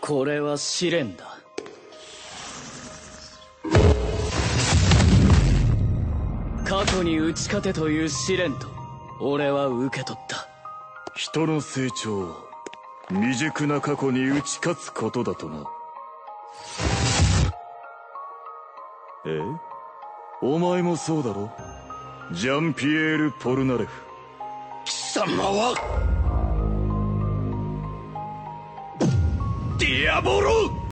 これは試練だ。過去に打ち勝てという試練と俺は受け取った。 人の成長は未熟な過去に打ち勝つことだとな。え？お前もそうだろ？ジャンピエール・ポルナレフ。 貴様はディアボロ！